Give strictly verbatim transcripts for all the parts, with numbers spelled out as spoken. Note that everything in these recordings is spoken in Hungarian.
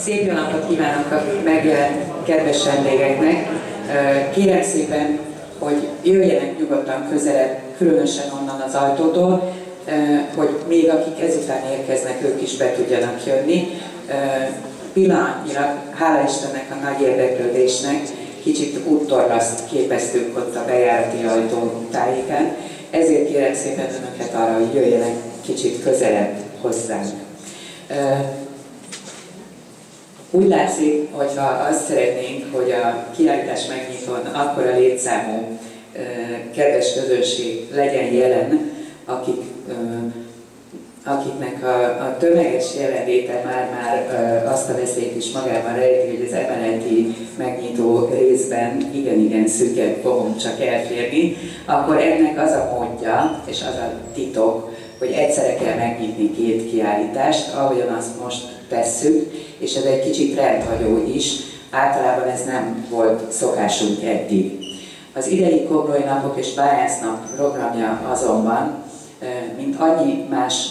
Szép jó napot kívánok a megjelent kedves vendégeknek. Kérem szépen, hogy jöjjenek nyugodtan közelebb, különösen onnan az ajtótól, hogy még akik ezután érkeznek, ők is be tudjanak jönni. Pillanatnyilag, hála Istennek a nagy érdeklődésnek, kicsit úttorlaszt képeztünk ott a bejárati ajtó tájékán, ezért kérem szépen önöket arra, hogy jöjjenek kicsit közelebb hozzánk. Úgy látszik, hogyha azt szeretnénk, hogy a kiállítás megnyitón akkora létszámú kedves közönség legyen jelen, akik, akiknek a, a tömeges jelenléte már-már azt a veszélyt is magában rejti, hogy az emeleti megnyitó részben igen-igen szűken fogunk csak elférni, akkor ennek az a módja, és az a titok, hogy egyszerre kell megnyitni két kiállítást, ahogyan azt most tesszük, és ez egy kicsit rendhagyó is, általában ez nem volt szokásunk eddig. Az idei Komlói Napok és Bányásznap programja azonban, mint annyi más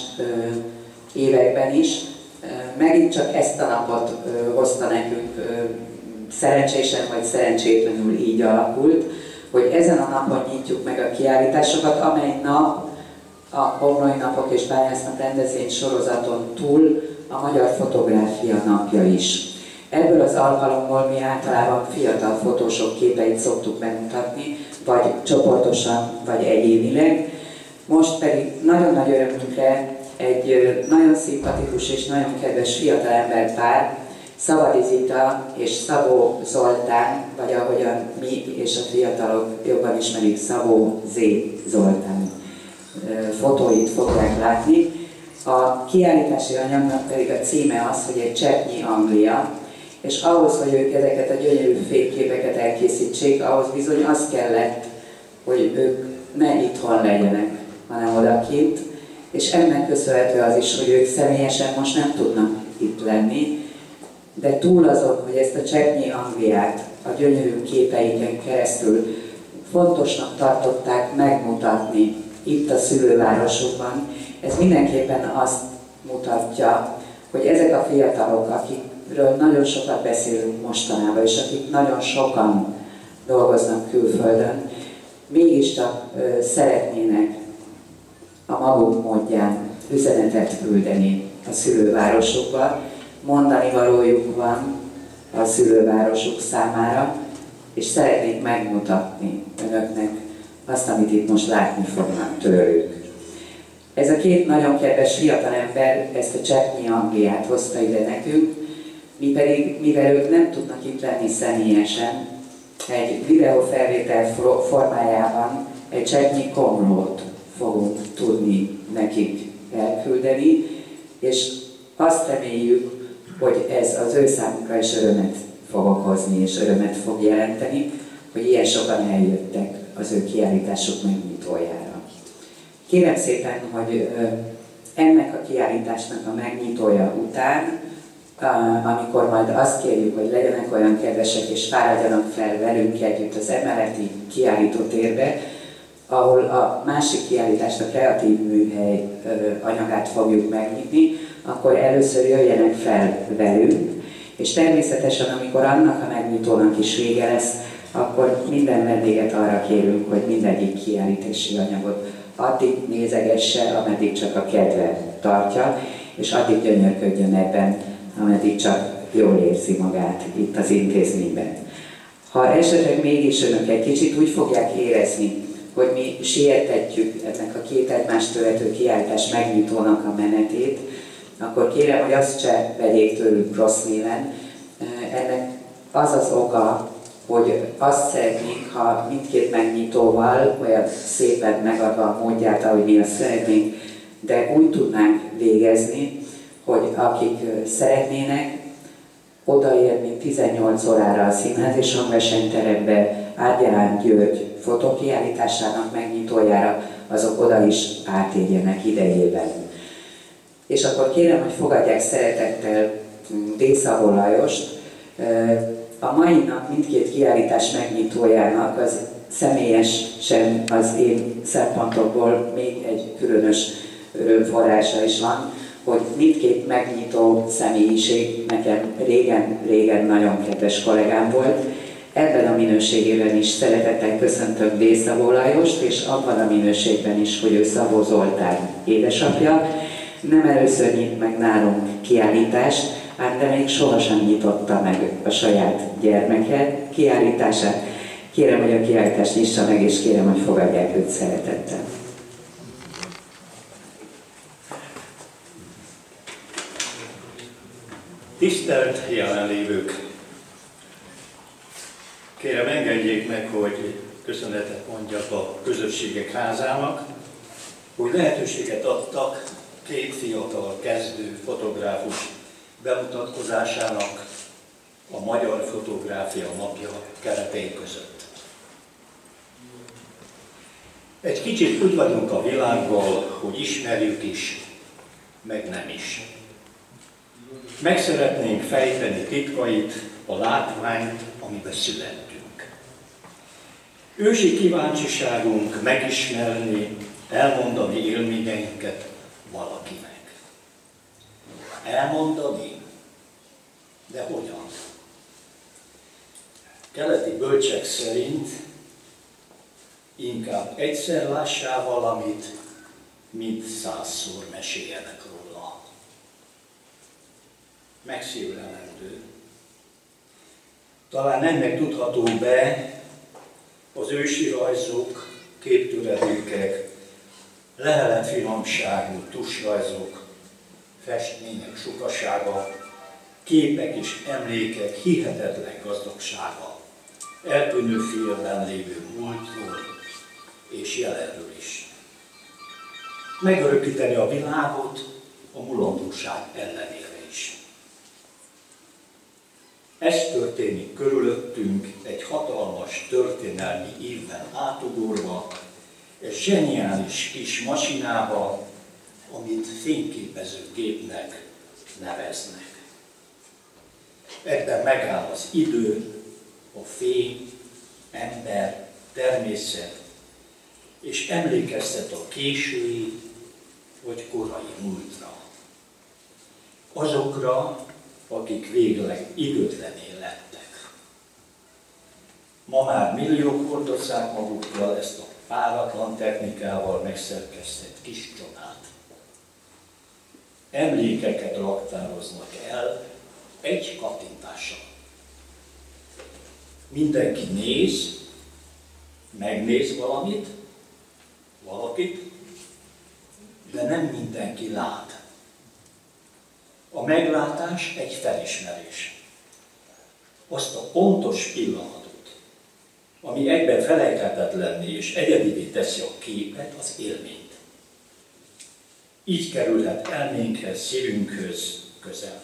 években is, megint csak ezt a napot hozta nekünk, szerencsésen vagy szerencsétlenül így alakult, hogy ezen a napon nyitjuk meg a kiállításokat, amely nap a Komlói Napok és Bányásznap rendezvény sorozaton túl a Magyar Fotográfia Napja is. Ebből az alkalomból mi általában fiatal fotósok képeit szoktuk bemutatni, vagy csoportosan, vagy egyénileg. Most pedig nagyon nagy örömünkre egy nagyon szimpatikus és nagyon kedves fiatalember pár, Szabadi Zita és Szabó Zoltán, vagy ahogyan mi és a fiatalok jobban ismerik, Szabó Z. Zoltán fotóit fogják látni. A kiállítási anyagnak pedig a címe az, hogy egy cseppnyi Anglia, és ahhoz, hogy ők ezeket a gyönyörű fényképeket elkészítsék, ahhoz bizony az kellett, hogy ők ne itthon legyenek, hanem odakint, és ennek köszönhető az is, hogy ők személyesen most nem tudnak itt lenni, de túl azon, hogy ezt a cseppnyi Angliát a gyönyörű képeiken keresztül fontosnak tartották megmutatni itt a szülővárosukban, ez mindenképpen azt mutatja, hogy ezek a fiatalok, akikről nagyon sokat beszélünk mostanában, és akik nagyon sokan dolgoznak külföldön, mégiscsak ö, szeretnének a maguk módján üzenetet küldeni a szülővárosukba, mondani valójuk van a szülővárosuk számára, és szeretnék megmutatni önöknek azt, amit itt most látni fognak tőlük. Ez a két nagyon kedves fiatalember ezt a cseppnyi Angliát hozta ide nekünk, mi pedig, mivel ők nem tudnak itt lenni személyesen, egy videófelvétel formájában egy cseppnyi Komlót fogunk tudni nekik elküldeni, és azt reméljük, hogy ez az ő számukra is örömet fog okozni, és örömet fog jelenteni, hogy ilyen sokan eljöttek az ő kiállításuk megnyitójára. Kérem szépen, hogy ennek a kiállításnak a megnyitója után, amikor majd azt kérjük, hogy legyenek olyan kedvesek és fáradjanak fel velünk együtt az emeleti kiállítótérbe, ahol a másik kiállítást, a kreatív műhely anyagát fogjuk megnyitni, akkor először jöjjenek fel velünk, és természetesen, amikor annak a megnyitónak is vége lesz, akkor minden vendéget arra kérünk, hogy mindegyik kiállítási anyagot addig nézegesse, ameddig csak a kedve tartja, és addig gyönyörködjön ebben, ameddig csak jól érzi magát itt az intézményben. Ha esetleg mégis önök egy kicsit úgy fogják érezni, hogy mi sietetjük ennek a két egymást követő kiállítás megnyitónak a menetét, akkor kérem, hogy azt se vegyék tőlük rossz néven. Ennek az az oka, hogy azt szeretnénk, ha mindkét megnyitóval olyan szépen megadva a módját, ahogy mi azt szeretnénk, de úgy tudnánk végezni, hogy akik szeretnének odaérni tizennyolc órára a Színház és Hangversenyterembe Árgyalán György fotókiállításának megnyitójára, azok oda is átérjenek idejében. És akkor kérem, hogy fogadják szeretettel Dészabó Lajost. A mai nap mindkét kiállítás megnyitójának az személyesen az én szempontokból még egy különös örömforrása is van, hogy mindkét megnyitó személyiség nekem régen-régen nagyon kedves kollégám volt. Ebben a minőségében is szeretettel köszöntöm D. Szabó Lajost, és abban a minőségben is, hogy ő Szabó Zoltán édesapja. Nem először nyit meg nálunk kiállítást, ám de még sohasem nyitotta meg a saját gyermeke kiállítását. Kérem, hogy a kiállítást nyissa meg, és kérem, hogy fogadják őt szeretettel. Tisztelt jelenlévők! Kérem, engedjék meg, hogy köszönetet mondjak a Közösségek Házának, hogy lehetőséget adtak két fiatal kezdő fotográfus bemutatkozásának a Magyar Fotográfia Napja keretei között. Egy kicsit úgy vagyunk a világgal, hogy ismerjük is, meg nem is. Meg szeretnénk fejteni titkait, a látványt, amiben születtünk. Ősi kíváncsiságunk megismerni, elmondani élményeinket valakinek. Elmondani? De hogyan? Keleti bölcsek szerint inkább egyszer lássál valamit, mint százszor meséljenek róla. Megszívlelendő. Talán ennek tudható be az ősi rajzok, képtöredékek, leheletfinomságú tusrajzok, festmények sokasága, képek és emlékek hihetetlen gazdagsága, eltűnő félben lévő múltról és jelenről is. Megörökíteni a világot a mulandóság ellenére is. Ez történik körülöttünk egy hatalmas történelmi évben átugorva, egy zseniális kis masinába, amit fényképezőgépnek neveznek. Ebben megáll az idő, a fény, ember, természet, és emlékeztet a késői vagy korai múltra. Azokra, akik végleg időtlené lettek. Ma már milliók hordozzák magukkal ezt a páratlan technikával megszerkesztett kis csodát. Emlékeket raktároznak el egy kattintással. Mindenki néz, megnéz valamit, valakit, de nem mindenki lát. A meglátás egy felismerés. Azt a pontos pillanatot, ami egyben felejthetetlenné és egyedivé teszi a képet, az élményt. Így kerülhet elménkhez, szívünkhöz közel.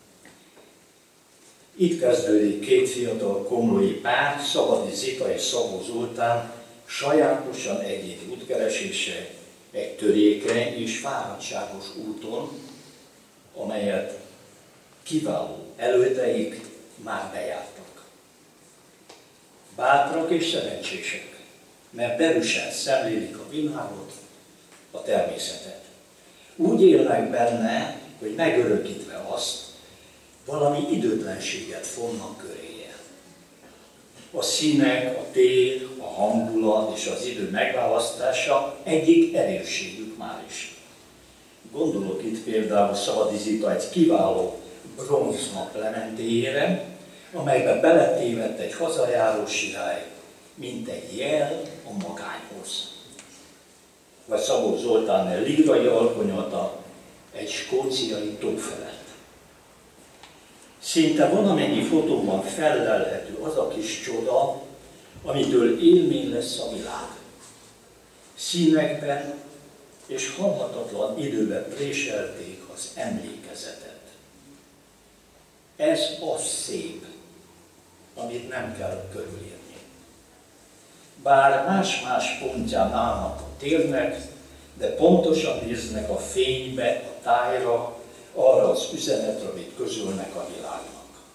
Itt kezdődik két fiatal komlói pár, Szabadi Zita és Szabó Zoltán sajátosan egyéni útkeresése egy törékeny és fáradtságos úton, amelyet kiváló elődeik már bejártak. Bátrak és szerencsések, mert derűsen szemlélik a világot, a természetet. Úgy élnek benne, hogy megörökítve azt, valami időtlenséget fonnak köréje. A színek, a tér, a hangulat és az idő megválasztása egyik erősségük már is. Gondolok itt például Szabadi Zita egy kiváló bronznap lementéjére, amelybe beletévedt egy hazajáró sirály, mint egy jel a magányhoz. Vagy Szabó Zoltán lírai alkonyata egy skóciai tó felett. Szinte valamennyi fotóban fellelhető az a kis csoda, amitől élmény lesz a világ. Színekben és halhatatlan időben préselték az emlékezetet. Ez az szép, amit nem kell körülírni. Bár más-más pontján állnak a térnek, de pontosan néznek a fénybe, a tájra, arra az üzenetre, amit közölnek a világnak.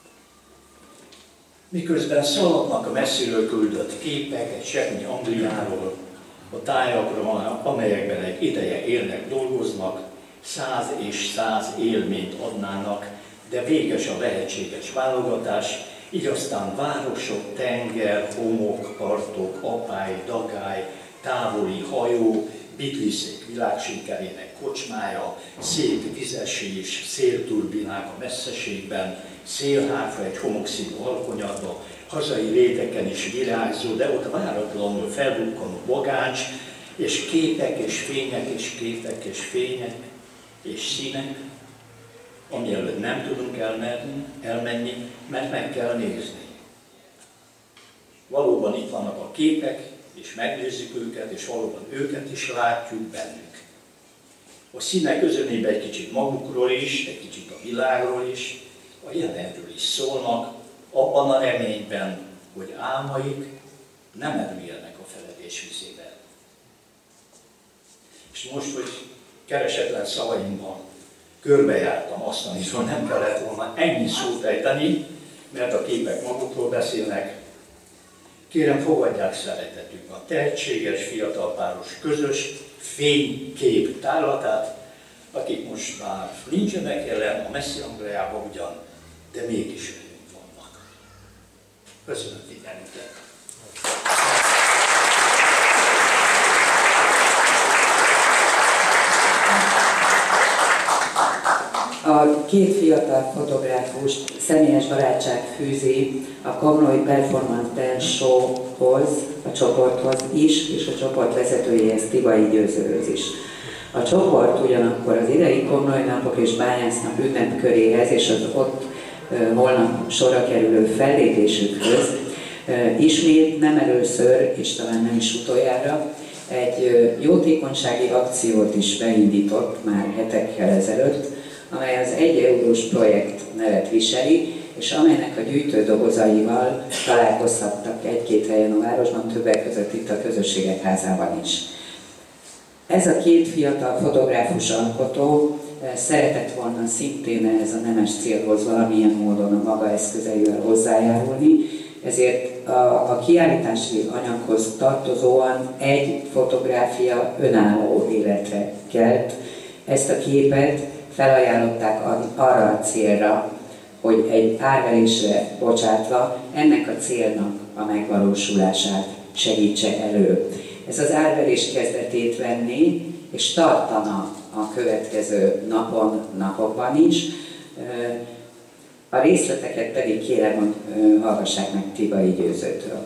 Miközben szaladnak a messziről küldött képek egy semmi Angliáról, a tájakról, amelyekben egy ideje élnek, dolgoznak, száz és száz élményt adnának, de véges a lehetséges válogatás, így aztán városok, tenger, homok, partok, apály, dagály, távoli hajó, Bitliszék világsikerének kocsmája, szép vizesés, szélturbinák a messzeségben, szélháfa egy homokszínű alkonyatba, hazai réteken is virágzó, de ott váratlanul felbukkanó bagáncs, és képek és fények és képek és fények és színek, ami előtt nem tudunk elmenni, elmenni, mert meg kell nézni. Valóban itt vannak a képek, és megnézzük őket, és valóban őket is látjuk bennük. A színek özönében egy kicsit magukról is, egy kicsit a világról is, a jelenről is szólnak, abban a reményben, hogy álmaik nem merüljenek a feledés vizébe. És most, hogy keresetlen szavaimban körbejártam azt, amiről nem kellett volna ennyi szót ejteni, mert a képek magukról beszélnek, kérem, fogadják szeretetükbe a tehetséges fiatal páros közös fénykép tárlatát, akik most már nincsenek jelen a messzi Angliában ugyan, de mégis velünk vannak. Köszönöm figyelmüket! A két fiatal fotográfust személyes barátság fűzi a Komlói Performance Dance Showhoz, a csoporthoz is, és a csoport vezetőjéhez, Tibai Győzőhöz is. A csoport ugyanakkor az idei Komlói Napok és Bányásznap ünnepköréhez és az ott uh, holnap sorra kerülő fellépésükhöz uh, ismét nem először, és talán nem is utoljára, egy uh, jótékonysági akciót is beindított már hetekkel ezelőtt, amely az egy eurós projekt nevet viseli, és amelynek a gyűjtődobozaival találkozhattak egy-két helyen a városban, többek között itt a Közösségek Házában is. Ez a két fiatal fotográfus alkotó szeretett volna szintén ehhez a nemes célhoz valamilyen módon a maga eszközeivel hozzájárulni, ezért a, a kiállítási anyaghoz tartozóan egy fotográfia önálló életre kelt. Ezt a képet felajánlották arra a célra, hogy egy árverésre bocsátva ennek a célnak a megvalósulását segítse elő. Ez az árverés kezdetét venni, és tartana a következő napon, napokban is. A részleteket pedig kérem, hogy hallgassák meg Tibai Győzőtől.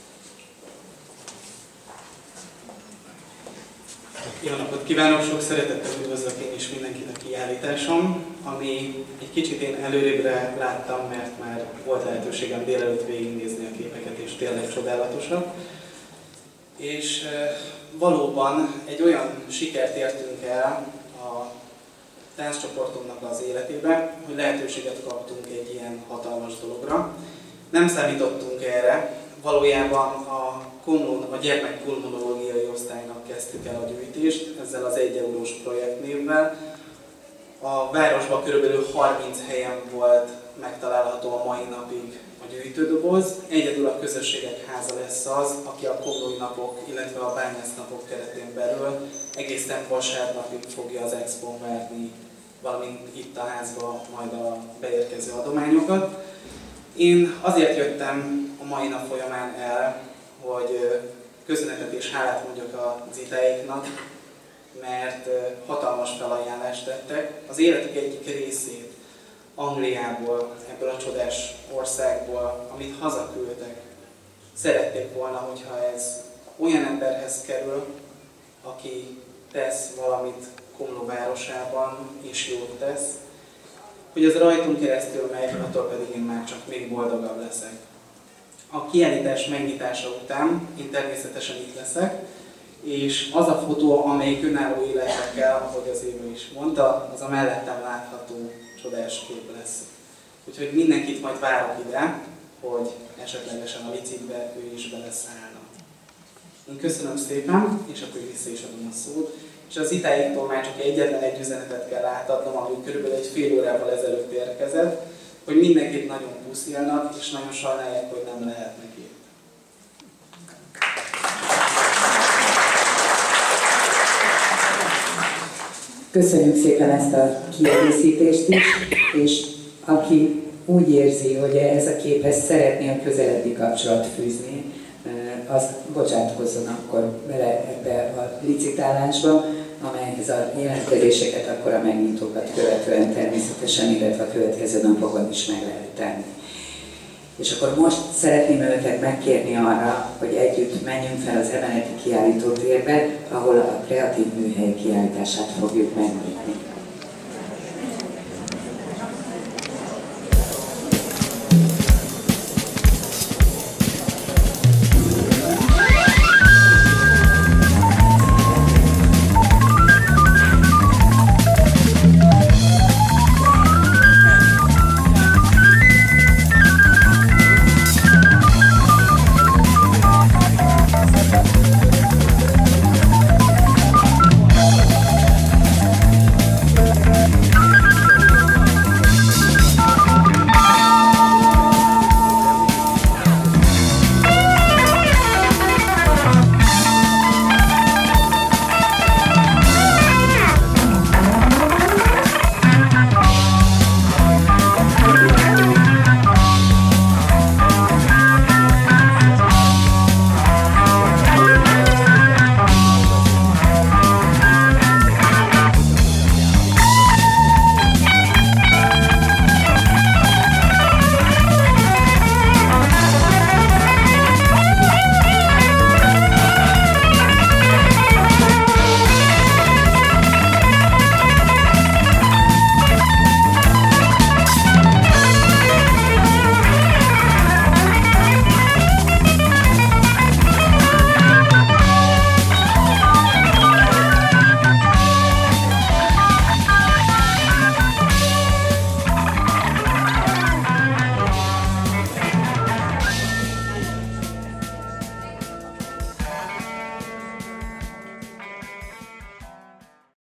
Jó napot kívánok, sok szeretettel üdvözlök én is mindenkit a kiállításom, ami egy kicsit én előrébre láttam, mert már volt lehetőségem délelőtt végignézni a képeket, és tényleg csodálatosak. És valóban egy olyan sikert értünk el a tánccsoportunknak az életébe, hogy lehetőséget kaptunk egy ilyen hatalmas dologra. Nem számítottunk erre, valójában a Komlón, a gyermekpulmonológiai osztálynak kezdtük el a gyűjtést, ezzel az egy eurós projektnévvel. A városban körülbelül harminc helyen volt megtalálható a mai napig a gyűjtődoboz. Egyedül a Közösségek Háza lesz az, aki a Komlói Napok, illetve a Bányásznapok keretén belül egészen vasárnapig fogja az expón várni, valamint itt a házba majd a beérkező adományokat. Én azért jöttem a mai nap folyamán el, hogy köszönetet és hálát mondjak az itáiknak, mert hatalmas felajánlást tettek. Az életük egyik részét Angliából, ebből a csodás országból, amit hazaküldtek, szerették volna, hogyha ez olyan emberhez kerül, aki tesz valamit Komló városában, és jót tesz, hogy ez rajtunk keresztül megy, attól pedig én már csak még boldogabb leszek. A kiállítás megnyitása után én természetesen itt leszek, és az a fotó, amelyik önálló életre kell, ahogy az Éva is mondta, az a mellettem látható csodás kép lesz. Úgyhogy mindenkit majd várok ide, hogy esetlegesen a licitbe ő is beleszállna. Én köszönöm szépen, és akkor vissza is adom a szót. És az itáiktól már csak egyetlen egy üzenetet kell átadnom, ami körülbelül egy fél órával ezelőtt érkezett, hogy mindenkit nagyon puszilnak, és nagyon sajnálják, hogy nem lehetnek itt. Köszönjük szépen ezt a kiegészítést is, és aki úgy érzi, hogy ehhez a képhez szeretné a közelebbi kapcsolat fűzni, az bocsátkozzon akkor bele ebbe a licitálásba, amelyhez a jelentkezéseket akkor a megnyitókat követően természetesen, illetve a következő napokban is meg lehet tenni. És akkor most szeretném önöket megkérni arra, hogy együtt menjünk fel az emeleti kiállítótérbe, ahol a kreatív műhely kiállítását fogjuk megnyitni.